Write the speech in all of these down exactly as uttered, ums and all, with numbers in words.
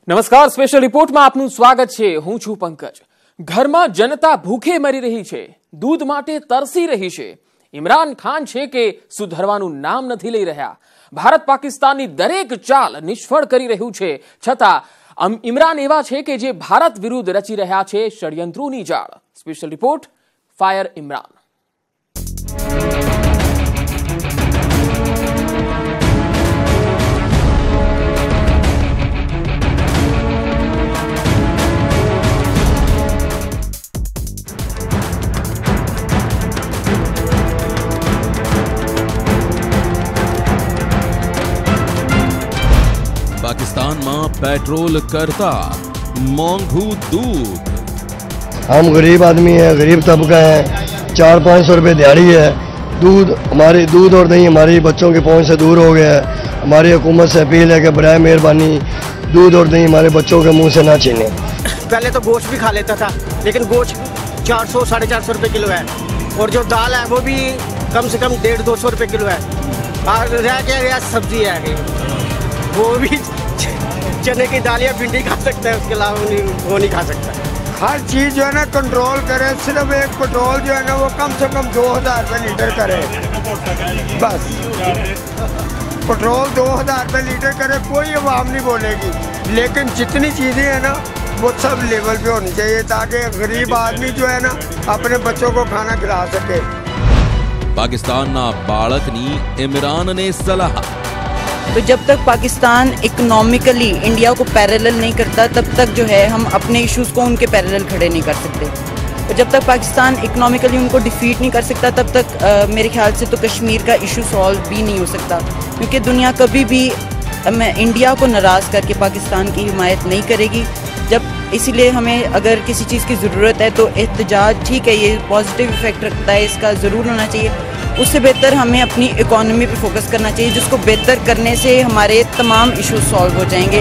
નમસ્કાર, સ્પેશિયલ રિપોર્ટમાં આપનું સ્વાગત છે. હું છું પંકજ. ઘરમાં જનતા ભૂખે મરી રહી છે, દૂધ માટે તરસી રહી છે. ઇમરાન ખાન છે કે સુધરવાનું નામ નથી લઈ રહ્યા. ભારત પાકિસ્તાનની દરેક ચાલ નિષ્ફળ કરી રહ્યું છે, છતાં ઇમરાન એવા છે કે જે ભારત વિરુદ્ધ રચી રહ્યા છે ષડયંત્રોની જાળ. Special report fire Imran. Pakistan में पेट्रोल करता मोंघू दूध. हम गरीब आदमी हैं, गरीब तबका है, चार पाँच सौ रुपये दिहाड़ी है. दूध हमारे दूध और दही हमारे बच्चों के पहुंच से दूर हो गया है. हमारी हुकूमत से अपील है कि बराए मेहरबानी दूध और दही हमारे बच्चों के मुंह से ना छीने. पहले तो गोश्त भी खा लेता था, लेकिन गोश्त चार सौ साढ़े चार सौ रुपये किलो है, और जो दाल है वो भी कम से कम डेढ़ दो सौ रुपये किलो है. और रह क्या गया, सब्जी है गई, वो भी चने की दाल या भिंडी खा सकता है, उसके अलावा वो नहीं खा सकता. हर चीज़ जो है ना कंट्रोल करे. सिर्फ एक पेट्रोल जो है ना वो कम से कम दो हज़ार रुपये लीटर करे. बस पेट्रोल दो हज़ार रुपये लीटर करे, कोई अवाम नहीं बोलेगी. लेकिन जितनी चीज़ें हैं ना वो सब लेवल पे होनी चाहिए, ताकि गरीब आदमी जो है ना अपने बच्चों को खाना खिला सके. पाकिस्तान ना बाळकनी इमरान ने सलाह. तो जब तक पाकिस्तान इकोनॉमिकली इंडिया को पैरेलल नहीं करता, तब तक जो है हम अपने इश्यूज को उनके पैरेलल खड़े नहीं कर सकते. और जब तक पाकिस्तान इकोनॉमिकली उनको डिफीट नहीं कर सकता, तब तक आ, मेरे ख्याल से तो कश्मीर का इशू सॉल्व भी नहीं हो सकता. क्योंकि दुनिया कभी भी मैं इंडिया को नाराज़ करके पाकिस्तान की हिमायत नहीं करेगी. जब इसीलिए हमें अगर किसी चीज़ की ज़रूरत है तो एहतजाज ठीक है, ये पॉजिटिव इफेक्ट रखता है, इसका ज़रूर होना चाहिए. उससे बेहतर हमें अपनी इकोनॉमी पे फोकस करना चाहिए, जिसको बेहतर करने से हमारे तमाम इश्यूज सॉल्व हो जाएंगे.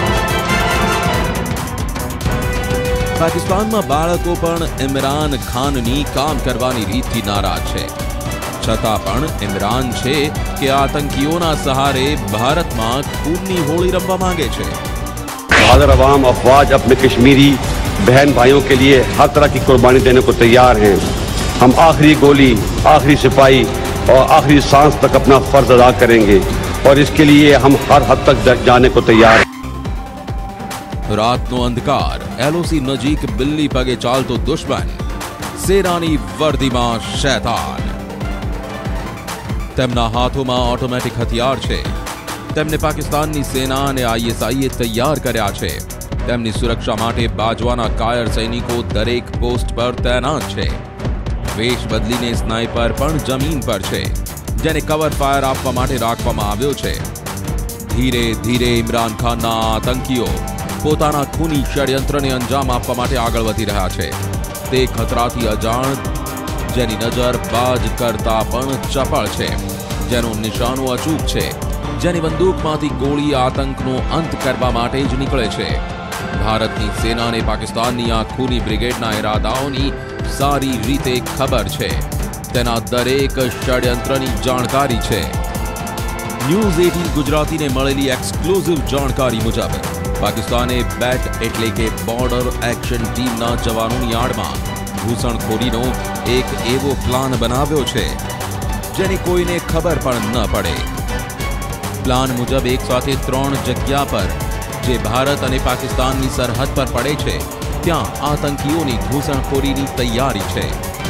पाकिस्तान में बाळको पण इमरान खाननी काम करवानी रीतथी नाराज छे, छतां पण इमरान छे के आतंकीओना सहारे भारत में खूननी होली रमवा मांगे छे. बहादुर अवाम अफवाज अपने कश्मीरी बहन भाइयों के लिए हर तरह की कुर्बानी देने को तैयार हैं. हम आखिरी गोली, आखिरी सिपाही और आखिरी सांस तक अपना फर्ज अदा करेंगे, और इसके लिए हम हर हद तक जाने को तैयार हैं. रातनो अंधकार, एलओसी नजीक बिल्ली पगे चालतो दुश्मन, सेनानी वर्दीमां शैतान. તેમના હાથોમાં ઓટોમેટિક હથિયાર છે. તેમને પાકિસ્તાનની સેના અને આઈએસઆઈએ તૈયાર કર્યા છે. તેમની સુરક્ષા માટે બાજવાના કાયર સૈનિકો દરેક પોસ્ટ પર તૈનાત છે. વેશ બદલીને સ્નાઇપર પણ જમીન પર છે, જેને કવર ફાયર આપવા માટે રાખવામાં આવ્યો છે. ધીરે ધીરે ઇમરાન ખાનના આતંકીઓ પોતાના ખૂની ષડયંત્રને અંજામ આપવા માટે આગળ વધી રહ્યા છે. તે ખતરાથી અજાણ, જેની નજર બાજ કરતા પણ ચપળ છે, જેનો નિશાનો અચૂક છે, જેની બંદૂકમાંથી ગોળી આતંકનો અંત કરવા માટે જ નીકળે છે. ભારતની સેનાને પાકિસ્તાનની આ ખૂની બ્રિગેડના ઇરાદાઓની સારી રીતે ખબર છે. તેના દરેક ષડયંત્રની જાણકારી છે. ન્યૂઝ અઠારહ ગુજરાતીને મળેલી એક્સક્લુઝિવ જાણકારી મુજબ પાકિસ્તાને બેટ એટલે કે બોર્ડર એક્શન ટીમના જવાનોની આડમાં ઘૂસણખોરીનો એક એવો પ્લાન બનાવ્યો છે જેની કોઈને ખબર પણ ન પડે. પ્લાન મુજબ એક સાથે ત્રણ જગ્યા પર જે ભારત અને પાકિસ્તાનની સરહદ પર પડે છે, ત્યાં આતંકીઓની ઘૂસણખોરીની તૈયારી છે.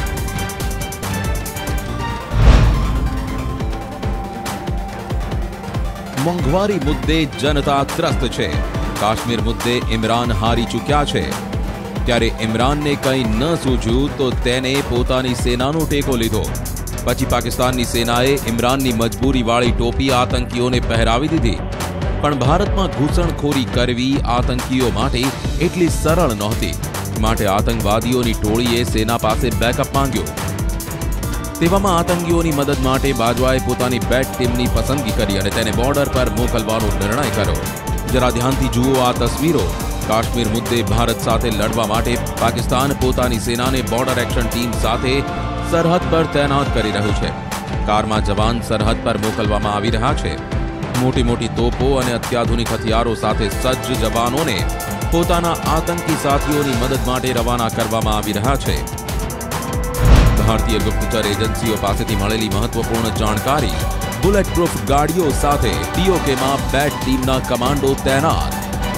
મોંઘવારી મુદ્દે જનતા ત્રસ્ત છે. કાશ્મીર મુદ્દે ઇમરાન હારી ચૂક્યા છે. ત્યારે ઇમરાનને કંઈ ન સૂઝ્યું તો તેને પોતાની સેનાનો ટેકો લીધો. પછી પાકિસ્તાનની સેનાએ ઇમરાનની મજબૂરીવાળી ટોપી આતંકીઓને પહેરાવી દીધી. પણ ભારતમાં ઘૂસણખોરી કરવી આતંકીઓ માટે એટલી સરળ નહોતી. માટે આતંકવાદીઓની ટોળીએ સેના પાસે બેકઅપ માંગ્યો. તેવામાં આતંકીઓની મદદ માટે બાજવાએ પોતાની બેટ ટીમની પસંદગી કરી અને તેને બોર્ડર પર મોકલવાનો નિર્ણય કર્યો. જરા ધ્યાનથી જુઓ આ તસવીરો. કાશ્મીર મુદ્દે ભારત સાથે લડવા માટે પાકિસ્તાન પોતાની સેનાને બોર્ડર એક્શન ટીમ સાથે સરહદ પર તૈનાત કરી રહ્યું છે. કારમાં જવાન સરહદ પર મોકલવામાં આવી રહ્યા છે. મોટી મોટી તોપો અને અત્યાધુનિક હથિયારો સાથે સજ્જ જવાનોને પોતાના આતંકી સાથીઓની મદદ માટે રવાના કરવામાં આવી રહ્યા છે. ભારતીય ગુપ્તચર એજન્સીઓ પાસેથી મળેલી મહત્વપૂર્ણ જાણકારી બુલેટ પ્રૂફ ગાડીઓ સાથે પીઓકેમાં બેટ ટીમના કમાન્ડો તૈનાત.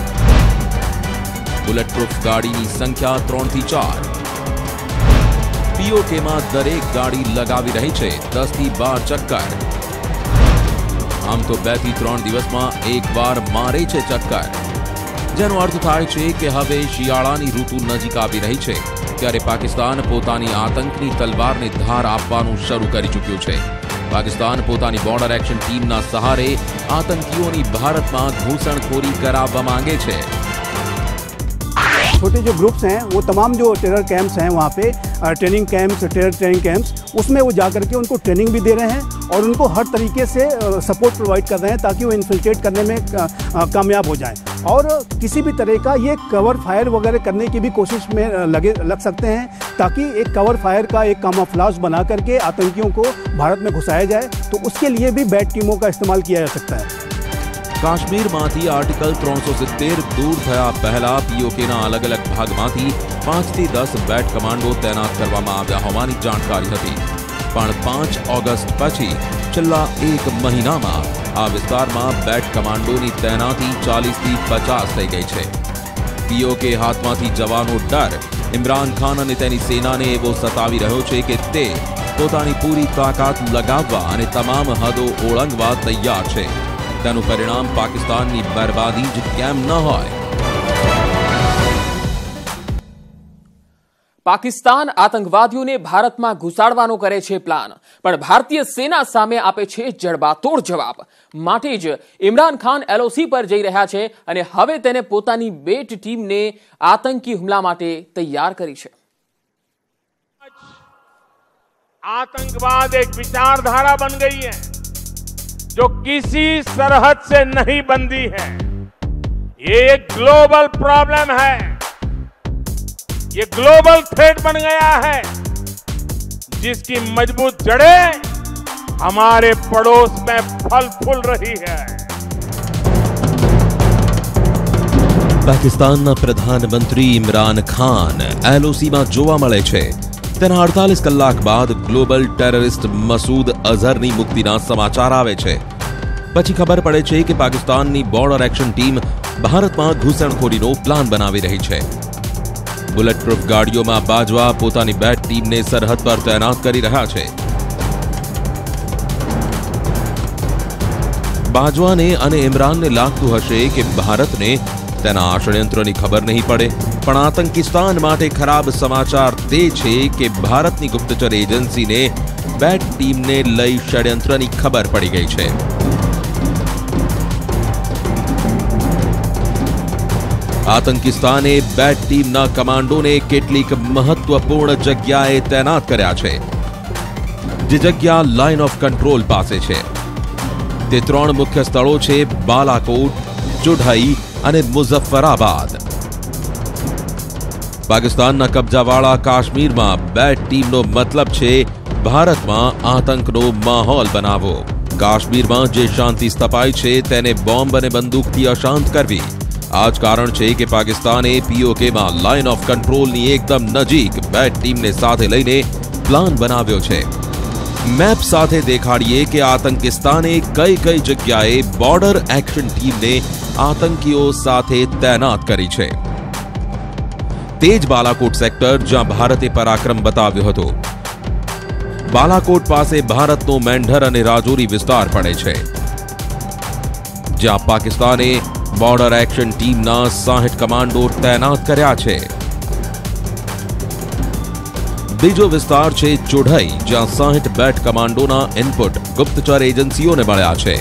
બુલેટ પ્રૂફ ગાડીની સંખ્યા ત્રણ થી ચાર. પીઓકેમાં દરેક ગાડી લગાવી રહી છે દસ થી બાર ચક્કર. આમ તો બે થી ત્રણ દિવસમાં એક વાર મારે છે ચક્કર, જેનો અર્થ થાય છે કે હવે શિયાળાની ઋતુ નજીક આવી રહી છે ત્યારે પાકિસ્તાન પોતાની આતંકની તલવારને ધાર આપવાનું શરૂ કરી ચૂક્યું છે. પાકિસ્તાન પોતાની બોર્ડર એક્શન ટીમના સહારે આતંકીઓની ભારતમાં ઘૂસણખોરી કરાવવા માંગે છે. छोटे जो ग्रुप्स हैं वो तमाम जो टेरर कैंप्स हैं वहाँ पे training camps terror training camps उसमें वो जा करके उनको ट्रेनिंग भी दे रहे हैं और उनको हर तरीके से सपोर्ट प्रोवाइड कर रहे हैं ताकि वो इन्फिल्ट्रेट करने में कामयाब हो जाएं. और किसी भी तरह का ये कवर फायर वगैरह करने की भी कोशिश में लगे लग सकते हैं ताकि एक कवर फायर का एक कामोफ्लाज बना करके आतंकियों को भारत में घुसाया जाए. तो उसके लिए भी बैट टीमों का इस्तेमाल किया जा सकता है. કાશ્મીરમાંથી આર્ટિકલ ત્રણસો સિત્તેર દૂર થયા પહેલા પીઓકેના અલગ અલગ ભાગમાંથી પાંચ થી દસ બેટ કમાન્ડો તૈનાત કરવામાં આવ્યા હોવાની જાણકારી હતી. પણ પાંચ ઓગસ્ટ પછી છેલ્લા એક મહિનામાં આ વિસ્તારમાં બેટ કમાન્ડોની તૈનાતી ચાલીસ થી પચાસ થઈ ગઈ છે. પીઓકે હાથમાંથી જવાનો ડર ઇમરાન ખાન અને તેની સેનાને એવો સતાવી રહ્યો છે કે તે પોતાની પૂરી તાકાત લગાવવા અને તમામ હદો ઓળંગવા તૈયાર છે. તેનું પરિણામ પાકિસ્તાનની બરબાદી જ કેમ ન હોય. પાકિસ્તાન આતંકવાદીઓને ભારતમાં ઘુસાડવાનો કરે છે પ્લાન, પણ ભારતીય સેના સામે આપે છે જડબાતોડ જવાબ. માટે જ ઇમરાન ખાન એલઓસી પર જઈ રહ્યા છે અને હવે તેને પોતાની બેટ ટીમને આતંકી હુમલા માટે તૈયાર કરી છે. आतंकवाद एक विचारधारा बन गई है जो किसी सरहद से नहीं बंधी है. ये एक ग्लोबल प्रॉब्लम है, ये ग्लोबल थ्रेट बन गया है जिसकी मजबूत जड़ें हमारे पड़ोस में फल फूल रही है. પાકિસ્તાનના પ્રધાનમંત્રી ઇમરાન ખાન એલઓસીમાં જોવા મળે છે. તેના અડતાલીસ કલાક બાદ ગ્લોબલ ટેરરિસ્ટ મસૂદ અઝહરની મુક્તિના સમાચાર આવે છે. પછી ખબર પડે છે કે પાકિસ્તાનની બોર્ડર એક્શન ટીમ ભારતમાં ઘૂસણખોરીનો પ્લાન બનાવી રહી છે. બુલેટ પ્રૂફ ગાડીઓમાં બાજવા પોતાની બેટ ટીમને સરહદ પર તૈનાત કરી રહ્યા છે. બાજવાને અને ઇમરાનને લાગતું હશે કે ભારતને તેના આ ષડયંત્રની ખબર નહીં પડે, પણ આતંકિસ્તાન માટે ખરાબ સમાચાર તે છે કે ભારતની ગુપ્તચર એજન્સીને બેટ ટીમને લઈ ષડયંત્રની ખબર પડી ગઈ છે. આતંકિસ્તાને બેટ ટીમના કમાન્ડોને કેટલીક મહત્વપૂર્ણ જગ્યાએ તૈનાત કર્યા છે, જે જગ્યા લાઇન ઓફ કંટ્રોલ પાસે છે. તે ત્રણ મુખ્ય સ્થળો છે: બાલાકોટ, ચુઢાઈ અને મુઝફ્ફરાબાદ. પાકિસ્તાનના કબજાવાળા કાશ્મીરમાં બેટ ટીમનો મતલબ છે ભારતમાં આતંકનો માહોલ બનાવવો. કાશ્મીરમાં જે શાંતિ સ્થપાઈ છે તેને બોમ્બ અને બંદૂકથી અશાંત કરવી. આ જ કારણ છે કે પાકિસ્તાને પીઓકેમાં લાઇન ઓફ કંટ્રોલની એકદમ નજીક બેટ ટીમને સાથે લઈને પ્લાન બનાવ્યો છે. મેપ સાથે દેખાડીએ કે આતંકિસ્તાને કઈ કઈ જગ્યાએ બોર્ડર એક્શન ટીમને આતંકીઓ સાથે તૈનાત કરી છે. તે જ બાલાકોટ સેક્ટર જ્યાં ભારતે પરાક્રમ બતાવ્યો હતો. બાલાકોટ પાસે ભારતનો મેંઢર અને રાજૌરી વિસ્તાર પડે છે, જ્યાં પાકિસ્તાને બોર્ડર એક્શન ટીમના સાહીઠ કમાન્ડો તૈનાત કર્યા છે. બીજો વિસ્તાર છે ચુઢાઈ, જ્યાં સાહીઠ બેટ કમાન્ડોના ઇનપુટ ગુપ્તચર એજન્સીઓને મળ્યા છે.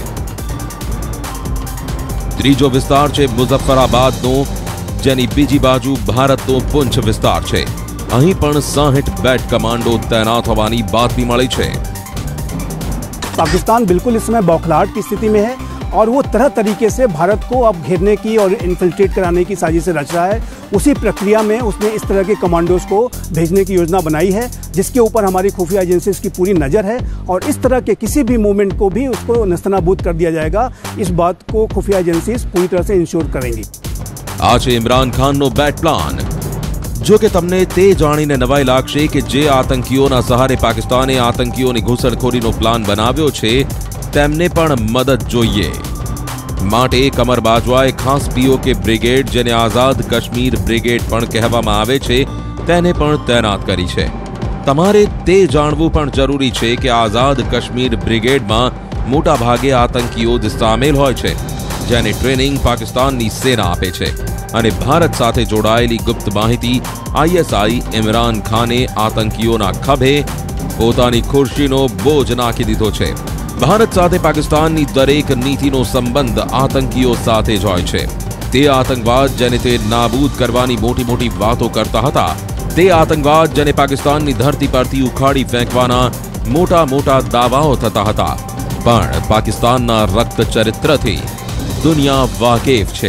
ત્રીજો વિસ્તાર છે મુઝફ્ફરાબાદનો, જેની બીજી બાજુ ભારતનો પુંછ વિસ્તાર છે. અહીં પણ સાહીઠ બેટ कमांडो तैनात होवानी बात भी मળી છે. पाकिस्तान बिल्कुल इस समय बौखलाहट की स्थिति में है और वो तरह तरीके से भारत को अब घेरने की और इन्फिल्ट्रेट कराने की साजिशें रच रहा है। उसी प्रक्रिया में उसने इस तरह के कमांडोज को भेजने की योजना बनाई है, जिसके ऊपर हमारी खुफिया एजेंसीज की पूरी नज़र है और इस तरह के किसी भी मूवमेंट को भी उसको नस्तनाबूद कर दिया जाएगा। इस बात को खुफिया एजेंसीज पूरी तरह से इंश्योर करेंगी। आज इमरान खान नो बैट प्लान जो કે તમને તે જાણીને નવાઈ લાગશે કે જે આતંકીઓના સહારે પાકિસ્તાને આતંકીઓની ઘૂસણખોરીનો પ્લાન બનાવ્યો છે તેમને પણ મદદ જોઈએ માટે કમર બાજવાએ ખાસ પીઓકે બ્રિગેડ જેને આઝાદ કાશ્મીર બ્રિગેડ પણ કહેવામાં આવે છે તેને પણ તૈનાત કરી છે। તમારે તે જાણવું પણ જરૂરી છે કે આઝાદ કાશ્મીર બ્રિગેડમાં મોટા ભાગે આતંકીઓ સામેલ હોય છે જેને ટ્રેનિંગ પાકિસ્તાનની સેના આપે છે અને ભારત સાથે જોડાયેલી ગુપ્ત માહિતી આઈએસઆઈ ઇમરાન ખાને આતંકીઓના ખભે પોતાની ખુરશીનો બોજ નાખી દીધો છે। ભારત સાથે પાકિસ્તાનની દરેક નીતિનો સંબંધ આતંકીઓ સાથે જ હોય છે। તે આતંકવાદ જેને તે નાબૂદ કરવાની મોટી મોટી વાતો કરતા હતા, તે આતંકવાદ જેને પાકિસ્તાનની ધરતી પરથી ઉખાડી ફેંકવાના મોટા મોટા દાવાઓ થતા હતા, પણ પાકિસ્તાનના રક્ત ચરિત્રથી दुनिया वाकिफ छे।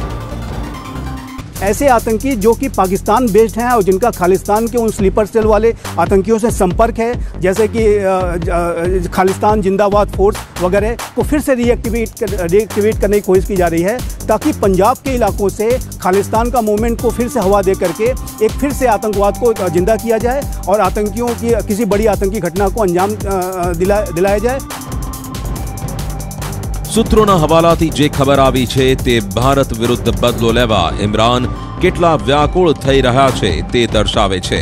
ऐसे आतंकी जो कि पाकिस्तान बेस्ड हैं और जिनका खालिस्तान के उन स्लीपर सेल वाले आतंकियों से संपर्क है, जैसे कि खालिस्तान जिंदाबाद फोर्स वगैरह को फिर से रीएक्टिवेट रीएक्टिवेट करने की कोशिश की जा रही है, ताकि पंजाब के इलाकों से खालिस्तान का मूवमेंट को फिर से हवा दे करके एक फिर से आतंकवाद को जिंदा किया जाए और आतंकियों की किसी बड़ी आतंकी घटना को अंजाम दिला दिलाया जाए। सूत्रों हवालाथी जे खबर आई है ते भारत विरुद्ध बदलो लेवा इमरान केटला व्याकुल थई रह्या छे ते दर्शावे छे।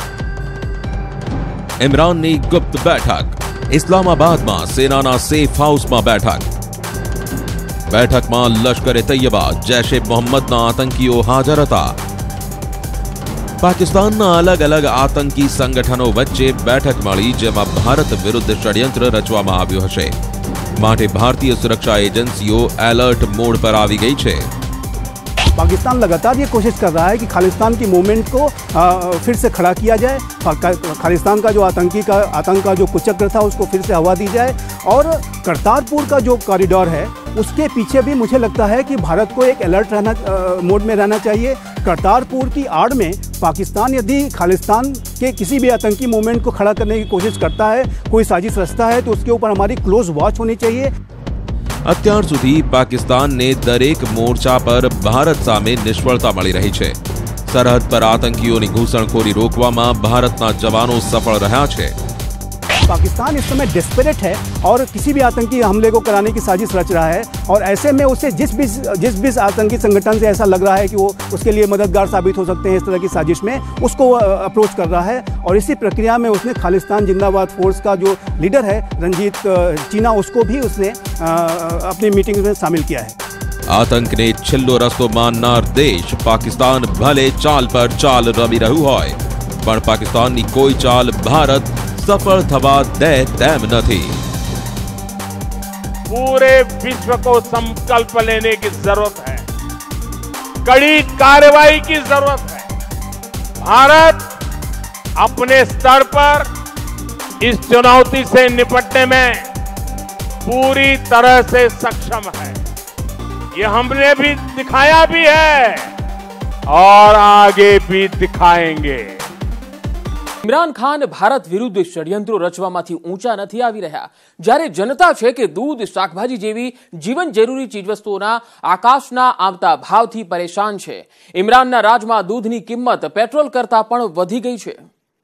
इमराननी गुप्त बैठक इस्लामाबाद में सेनाना सेफ हाउस में बैठक बैठक में लश्करे तैयबा जैशे मोहम्मद आतंकीओ हाजर था। पाकिस्तान अलग अलग आतंकी संगठनों वच्चे बैठक मळी जेमां भारत विरुद्ध षड्यंत्र रचवामां आव्युं हशे માટે ભારતીય સુરક્ષા એજન્સીઓ એલર્ટ મોડ पर આવી ગઈ છે। पाकिस्तान लगातार ये कोशिश कर रहा है कि खालिस्तान की मूवमेंट को आ, फिर से खड़ा किया जाए, खालिस्तान का जो आतंकी का आतंक का जो कुचक्र था उसको फिर से हवा दी जाए और करतारपुर का जो कॉरिडोर है उसके पीछे भी मुझे लगता है कि भारत को एक अलर्ट रहना मोड में रहना चाहिए। करतारपुर की आड़ में पाकिस्तान यदि खालिस्तान के किसी भी आतंकी मूवमेंट को खड़ा करने की कोशिश करता है, कोई साजिश रचता है, तो उसके ऊपर हमारी क्लोज वॉच होनी चाहिए। અત્યાર સુધી પાકિસ્તાનને દરેક મોરચા પર ભારત સામે નિષ્ફળતા મળી રહી છે। સરહદ પર આતંકીઓની ઘૂસણખોરી રોકવામાં ભારતના જવાનો સફળ રહ્યા છે। पाकिस्तान इस समय डेस्परेट है और किसी भी आतंकी हमले को कराने की साजिश रच रहा है और ऐसे में उसे जिस भी जिस भी आतंकी संगठन से ऐसा लग रहा है कि वो उसके लिए मददगार साबित हो सकते हैं इस तरह की साजिश में, उसको अप्रोच कर रहा है। और इसी प्रक्रिया में उसने खालिस्तान जिंदाबाद फोर्स का जो लीडर है रंजीत चीना, उसको भी उसने अपनी मीटिंग में शामिल किया है। आतंक ने छिल्लो रस्तो माननार देश पाकिस्तान भले चाल पर चाल रमी रह्યું હોય, પણ પાકિસ્તાનની કોઈ ચાલ ભારત सफल थवा दे तेम नहीं। पूरे विश्व को संकल्प लेने की जरूरत है, कड़ी कार्रवाई की जरूरत है। भारत अपने स्तर पर इस चुनौती से निपटने में पूरी तरह से सक्षम है। ये हमने भी दिखाया भी है और आगे भी दिखाएंगे। ઇમરાન ખાન ભારત વિરુદ્ધ ષડયંત્રો રચવામાંથી ઊંચા નથી આવી રહ્યા, જ્યારે જનતા છે કે દૂધ શાકભાજી જેવી જીવન જરૂરી ચીજવસ્તુઓના આકાશના આવતા ભાવથી પરેશાન છે। ઇમરાનના રાજમાં દૂધની કિંમત પેટ્રોલ કરતા પણ વધી ગઈ છે।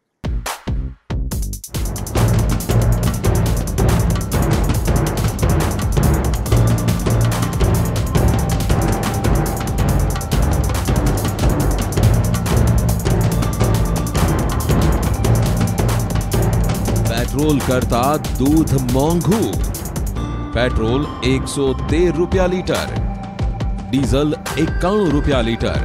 पेट्रोल करता दूध मोंघू। पेट्रोल एक सौ तेर रुपया लीटर, डीजल इक्यावन रुपया लीटर,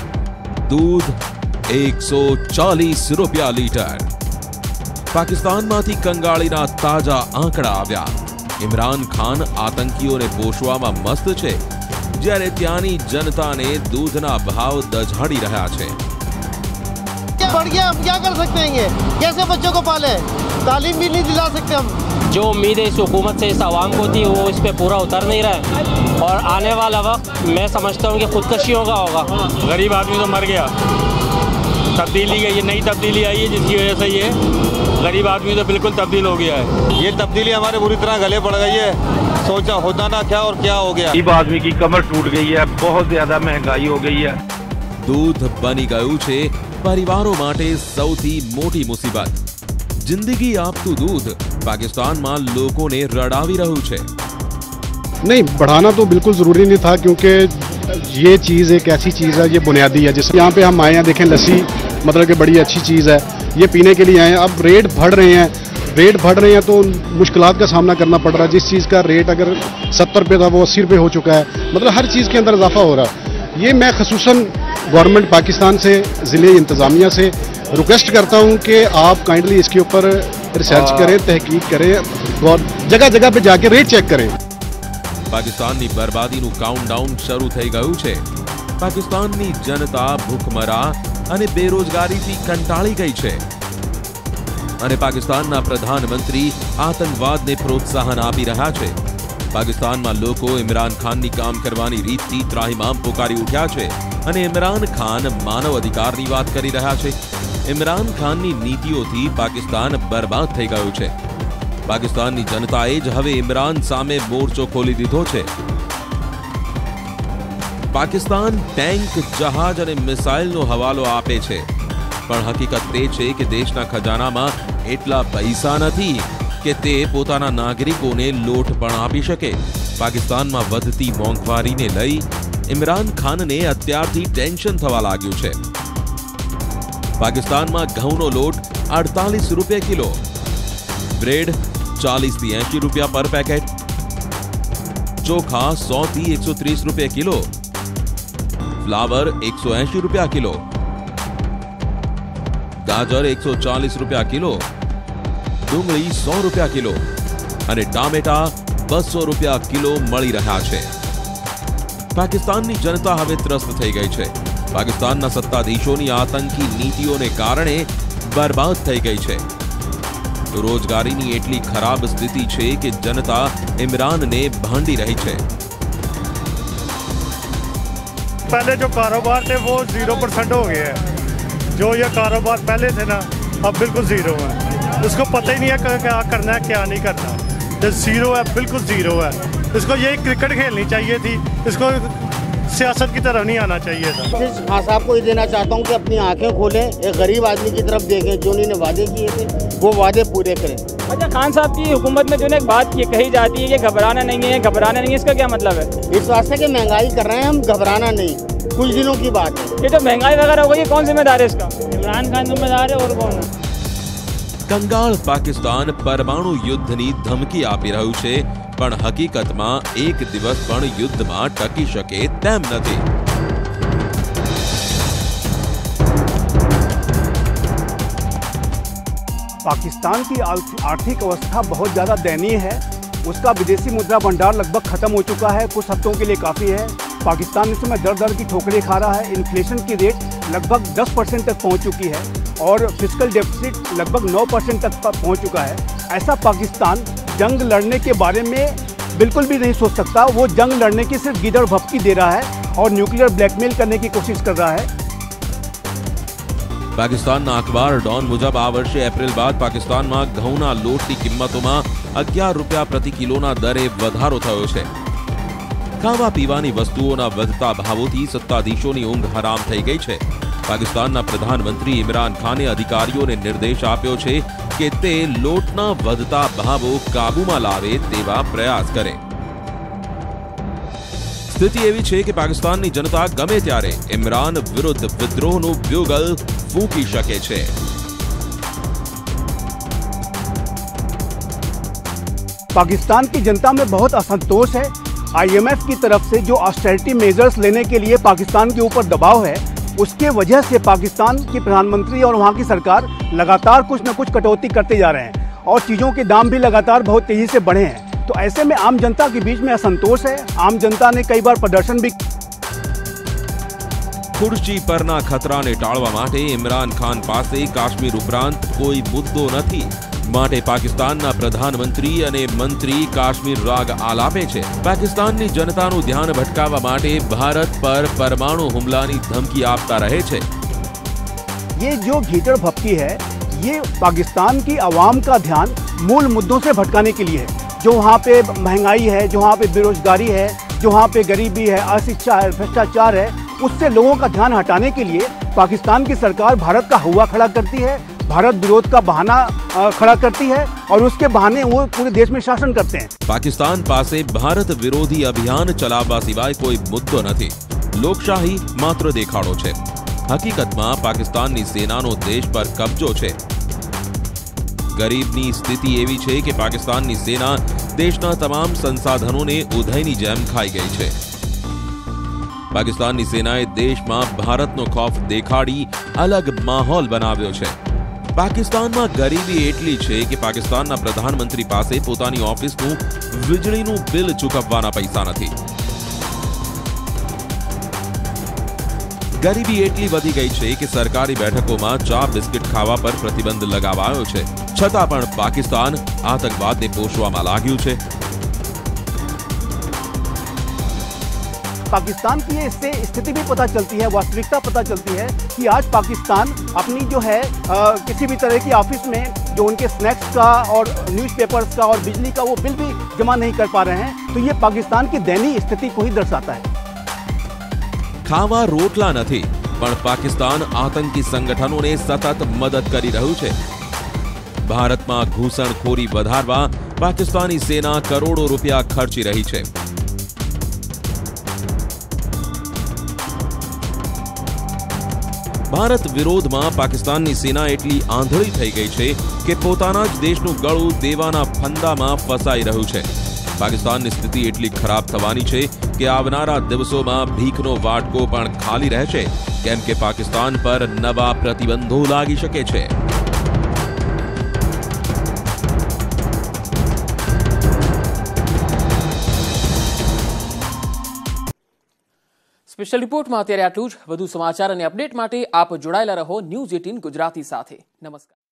दूध एक सौ चालीस रुपया लीटर। पाकिस्तान मांथी कंगाळीना ताजा आंकड़ा आव्या। इमरान खान आतंकीओने पोषवामां मस्त छे, ज्यारे त्यानी जनताने दूधना भाव दझाड़ी रह्या छे। बढ़ गया, हम क्या कर सकते हैं? कैसे बच्चों को पाले? तालीम भी नहीं दिला सकते हम। जो उम्मीदें इस हुकूमत से इस आवाम को थी वो इस पर पूरा उतर नहीं रहा है और आने वाला वक्त मैं समझता हूँ कि खुदकशियों का होगा। गरीब आदमी तो मर गया। तब्दीली ये नई तब्दीली आई है जिसकी वजह से ये गरीब आदमी तो बिल्कुल तब्दील हो गया है। ये तब्दीली हमारे बुरी तरह गले पड़ गई है। सोचा होता ना क्या और क्या हो गया। गरीब आदमी की कमर टूट गई है, बहुत ज्यादा महंगाई हो गई है। દૂધ બની ગયું છે પરિવારો માટે સૌથી મોટી મુસીબત। જિંદગી આપતું દૂધ પાકિસ્તાનમાં લોકોને રડાવી રહ્યું છે। नहीं, बढ़ाना तो बिल्कुल ज़रूरी नहीं था क्योंकि ये चीज़ एक ऐसी चीज़ है, ये बुनियादी है। जिस यहाँ पे हम आए हैं, देखें लस्सी मतलब कि बड़ी अच्छी चीज़ है, ये पीने के लिए आए हैं। अब रेट बढ़ रहे हैं, रेट बढ़ रहे हैं तो मुश्किलात का सामना करना पड़ रहा है। जिस चीज़ का रेट अगर सत्तर रुपये था वो अस्सी रुपये हो चुका है। मतलब हर चीज़ के अंदर इजाफा हो रहा है। ये मैं खसूसन गवर्नमेंट पाकिस्तान से, ज़िले इंतज़ामिया से रिक्वेस्ट करता हूँ कि आप काइंडली इसके ऊपर रिसर्च करें, तहकीक करें और जगह जगह पे जाके रेट चेक करें। પાકિસ્તાનની બરબાદીનું કાઉન્ટડાઉન શરૂ થઈ ગયું છે। પાકિસ્તાનની જનતા ભૂખમરા અને બેરોજગારીથી કંટાળી ગઈ છે અને પાકિસ્તાનના પ્રધાનમંત્રી આતંકવાદને પ્રોત્સાહન આપી રહ્યા છે। પાકિસ્તાનમાં લોકો ઇમરાન ખાનની કામ કરવાની રીતથી ત્રાહિમામ પોકારી ઉઠ્યા છે અને ઇમરાન ખાન માનવ અધિકારની વાત કરી રહ્યા છે। ઇમરાન ખાનની નીતિઓથી પાકિસ્તાન બરબાદ થઈ ગયું છે। પાકિસ્તાનની જનતાએ જ હવે ઇમરાન સામે મોરચો ખોલી દીધો છે। પાકિસ્તાન ટેન્ક, જહાજ અને મિસાઇલનો હવાલો આપે છે, પણ હકીકત તે છે કે દેશના ખજાનામાં એટલા પૈસા નથી કે તે પોતાના નાગરિકોને લોટ પણ આપી શકે। પાકિસ્તાનમાં વધતી મોંઘવારીને લઈ ઇમરાન ખાનને અત્યારથી ટેન્શન થવા લાગ્યું છે। પાકિસ્તાનમાં ઘઉંનો લોટ અડતાલીસ રૂપિયા કિલો, ब्रेड चालीस थी एशी रुपया पर पैकेट, चोखा सौ थी एक सौ तीस रुपये किलो, फ्लावर एक सौ एशी रुपया किलो, गाजर एक सौ चालीस रुपया किलो, डूंगળી सौ रुपया किलो અને ટામેટા બસો રૂપિયા કિલો મળી રહ્યા છે। પાકિસ્તાનની જનતા હવે ત્રસ્ત થઈ ગઈ છે। પાકિસ્તાનના સત્તાધીશોની આતંકી નીતિઓને કારણે બરબાદ થઈ ગઈ છે। रोजगारी एटली खराब स्थिति है कि जनता इमरान ने भांडी रही है। पहले जो कारोबार थे वो जीरो परसेंट हो गए हैं। जो ये कारोबार पहले थे ना अब बिल्कुल जीरो है। उसको पता ही नहीं है क्या करना है क्या नहीं करना। जो जीरो है बिल्कुल जीरो है। इसको यही क्रिकेट खेलनी चाहिए थी, इसको सियासत की तरफ नहीं आना चाहिए था। हाँ, साहब को ये देना चाहता हूँ कि अपनी आंखें खोलें, एक गरीब आदमी की तरफ देखें, जो उन्होंने वादे किए थे वो वादे पूरे करें। अच्छा, खान साहब की हुकूमत में जो एक बात की कही जाती है कि घबराना नहीं है, घबराना नहीं है, इसका क्या मतलब है? इस वास्ते कि महंगाई कर रहे हैं हम, घबराना नहीं, कुछ दिनों की बात है। ये तो महंगाई वगैरह हो गई, कौन जिम्मेदार है इसका? इमरान खान जिम्मेदार है और कौन है? કંગાળ પાકિસ્તાન પરમાણુ યુદ્ધની ધમકી આપી રહ્યું છે, પણ હકીકતમાં એક દિવસ પણ યુદ્ધમાં ટકી શકે તેમ નથી। पाकिस्तान की आर्थिक अवस्था बहुत ज़्यादा दयनीय है। उसका विदेशी मुद्रा भंडार लगभग खत्म हो चुका है, कुछ हफ्तों के लिए काफ़ी है। पाकिस्तान इस समय दर दर की ठोकरें खा रहा है। इन्फ्लेशन की रेट लगभग दस परसेंट तक पहुंच चुकी है और फिस्कल डेफिसिट लगभग नौ परसेंट तक पहुंच चुका है। ऐसा पाकिस्तान जंग लड़ने के बारे में बिल्कुल भी नहीं सोच सकता। वो जंग लड़ने की सिर्फ गिदड़ भपकी दे रहा है और न्यूक्लियर ब्लैकमेल करने की कोशिश कर रहा है। પાકિસ્તાનના અખબાર ડોન મુજબ આ વર્ષે એપ્રિલ બાદ પાકિસ્તાનમાં ઘઉંના લોટની કિંમતોમાં અગિયાર રૂપિયા પ્રતિ કિલોના દરે વધારો થયો છે। ખાવા પીવાની વસ્તુઓના વધતા ભાવોથી સત્તાધીશોની ઊંઘ હરામ થઈ ગઈ છે। પાકિસ્તાનના પ્રધાનમંત્રી ઇમરાન ખાને અધિકારીઓને નિર્દેશ આપ્યો છે કે તે લોટના વધતા ભાવો કાબૂમાં લાવે તેવા પ્રયાસ કરે। સ્થિતિ એવી છે કે પાકિસ્તાનની જનતા ગમે ત્યારે ઇમરાન વિરુદ્ધ વિદ્રોહનું બ્યુગલ ફૂંકી શકે છે। पाकिस्तान की जनता में बहुत असंतोष है। आईएमएफ की तरफ से जो ऑस्टेरिटी मेजर्स लेने के लिए पाकिस्तान के ऊपर दबाव है, उसके वजह से पाकिस्तान की प्रधानमंत्री और वहाँ की सरकार लगातार कुछ न कुछ कटौती करते जा रहे हैं और चीज़ों के दाम भी लगातार बहुत तेज़ी से बढ़े हैं। तो ऐसे में आम जनता के बीच में असंतोष है। आम जनता ने कई बार प्रदर्शन भी। ખુરશી પરના ખતરાને ટાળવા માટે ઇમરાન ખાન પાસે કાશ્મીર ઉપરાંત કોઈ મુદ્દો નથી। માટે પાકિસ્તાનના પ્રધાનમંત્રી અને મંત્રી કાશ્મીર રાગ આલાપે છે। પાકિસ્તાનની જનતાનું ધ્યાન ભટકાવવા માટે ભારત પર પરમાણુ હુમલાની ધમકી આપતા રહે છે। ये जो घीचड़ भपकी है ये पाकिस्तान की आवाम का ध्यान मूल मुद्दों से भटकाने के लिए है। जो वहाँ पे महंगाई है, जो वहाँ पे बेरोजगारी है, जो वहाँ पे गरीबी है, अशिक्षा है, भ्रष्टाचार है, उससे लोगों का ध्यान हटाने के लिए पाकिस्तान की सरकार भारत का हुआ खड़ा करती है, भारत विरोध का बहाना खड़ा करती है और उसके बहाने वो पूरे देश में शासन करते हैं। पाकिस्तान पासे भारत विरोधी अभियान चलाववा सिवाय कोई मुद्दो नथी। लोकशाही मात्र देखाड़ो छे। हकीकतमां पाकिस्ताननी सेनानो देश पर कब्जो छे। गरीबनी स्थिति एवी छे के पाकिस्ताननी सेना देशना तमाम संसाधनोने उधईनी जेम खाई गई छे। पाकिस्ताननी सेनाए देशमां भारतनो खौफ देखाड़ी अलग माहौल बनाव्यो छे। पाकिस्तानमां गरीबी एटली छे के पाकिस्तानना प्रधानमंत्री पासे पोतानी ऑफिसनुं वीजळीनुं बिल चूकववाना पैसा नथी। गरीबी एटली वधी गई छे के सरकारी बैठकोमां चा बिस्किट खावा पर प्रतिबंध लगावायो छे, छतां पण पाकिस्तान आतंकवादने पोषवामां लाग्युं छे। पाकिस्तान की इससे स्थिति भी पता चलती है, वास्तविकता पता चलती है कि आज पाकिस्तान अपनी जो है आ, किसी भी तरह की ऑफिस में जो उनके स्नैक्स का और न्यूज़पेपर्स का और बिजली का वो बिल भी जमा नहीं कर पा रहे हैं। तो ये पाकिस्तान की दयनीय स्थिति को ही दर्शाता है। खावा रोटला नथी पण पाकिस्तान आतंकी संगठनोने सतत मदद करी रह्युं छे। भारतमां घूसणखोरी वधारवा पाकिस्तानी सेना करोड़ों रुपया खर्ची रही छे। भारत विरोधमां पाकिस्ताननी सेना एटली आंधળી થઈ ગઈ છે કે પોતાના જ દેશનું ગળું દેવાના ફંદામાં ફસાઈ રહ્યું છે। પાકિસ્તાનની સ્થિતિ એટલી ખરાબ થવાની છે કે આવનારા દિવસોમાં ભીખનો વાટકો પણ ખાલી રહેશે, કેમ કે પાકિસ્તાન પર નવા પ્રતિબંધો લાગી શકે છે। સ્પેશિયલ રિપોર્ટમાં અત્યારે આટલું જ। વધુ સમાચાર અને અપડેટ માટે આપ જોડાયેલા રહો ન્યૂઝ અઠ્ઠાવીસ ગુજરાતી સાથે। નમસ્કાર।